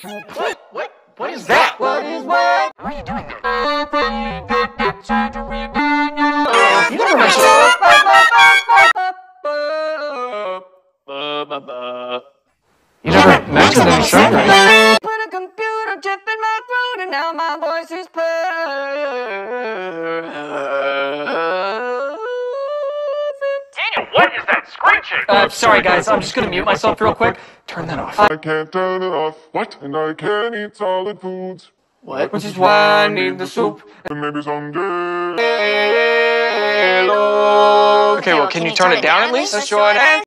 What is that? What is what? What are you doing there? You never mentioned You never mentioned any sugar. Put a computer chip in my throat and now my voice is Daniel, what is that screeching? Sorry guys, I'm just gonna mute myself real quick. Turn that off. I can't turn it off. What? And I can't eat solid foods. What? Which is why I need the soup. And maybe someday. Okay, well, can you turn it down at least? That's short